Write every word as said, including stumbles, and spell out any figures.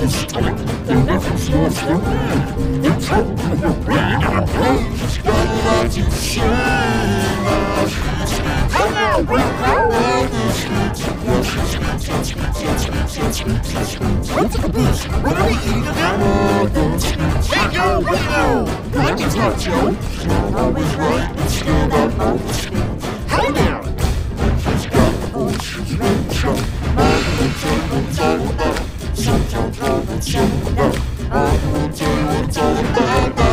We're gonna eat it. Hey, yo, Reno! Randy's not Joe. Not always right, but still got always speed. Hey now! He's got the ocean's nature. Man, the table, table, sometimes roll the table. I will tell you, tell you, bye bye.